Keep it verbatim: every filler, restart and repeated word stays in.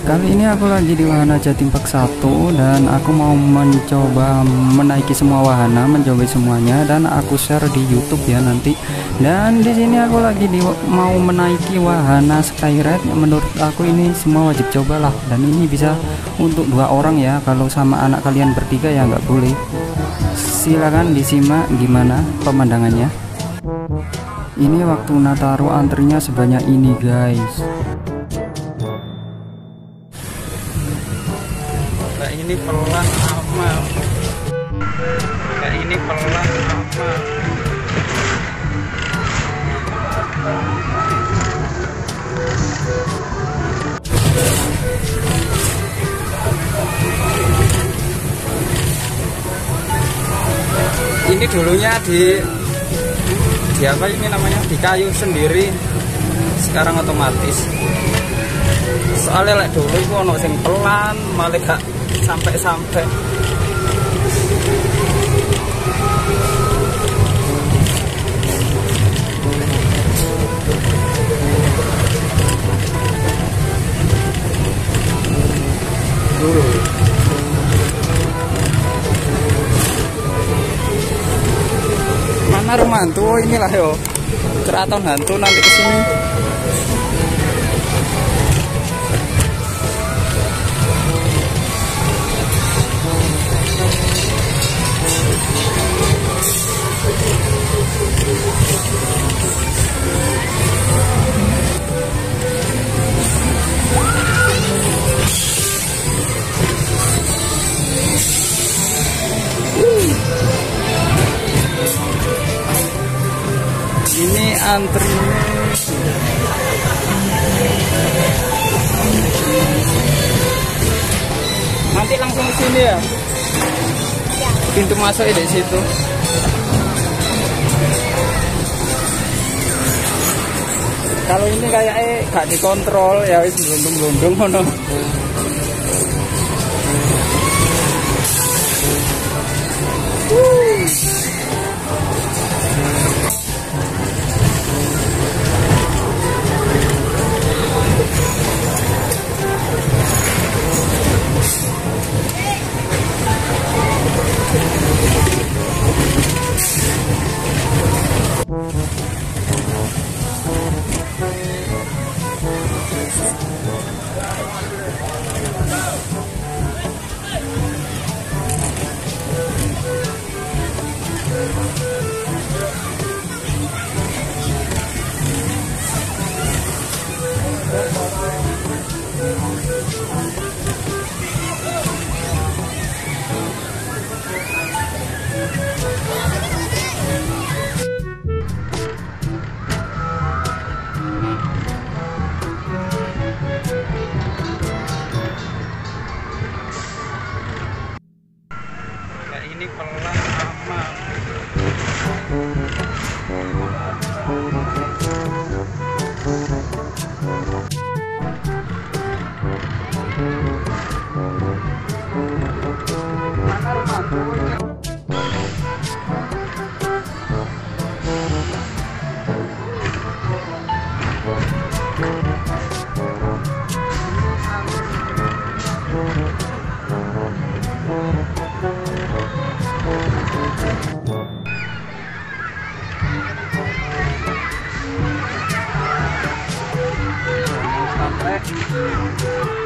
Kali ini aku lagi di wahana Jatim Park satu dan aku mau mencoba menaiki semua wahana, mencoba semuanya dan aku share di YouTube ya nanti. Dan di sini aku lagi di, mau menaiki wahana Skyride yang menurut aku ini semua wajib cobalah, dan ini bisa untuk dua orang ya. Kalau sama anak kalian bertiga ya nggak boleh. Silakan disimak gimana pemandangannya. Ini waktu Nataru antrinya sebanyak ini guys. Kayak ini pelan amat. Kayak ini pelan amat. Ini dulunya di di apa ini namanya, di kayu sendiri, sekarang otomatis. Soalnya lek dulu itu ono sing pelan malah gak sampai-sampai. Dulu mana rumah hantu? Oh, inilah yo keraton hantu nanti kesini. Ini antri nanti langsung ke sini ya? Ya. Pintu masuk di situ. Kalau ini kayak eh gak dikontrol ya, wis blundung-blundung ngono. Ini pelan amat. Sampai